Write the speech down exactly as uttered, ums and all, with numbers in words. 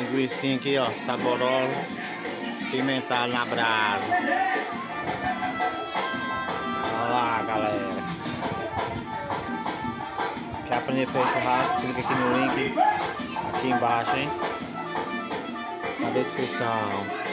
Linguicinha aqui, ó, saborosa, pimentada na brasa. Olha lá, galera. Quer aprender a fazer churrasco? Clica aqui no link aqui embaixo, hein? Na descrição.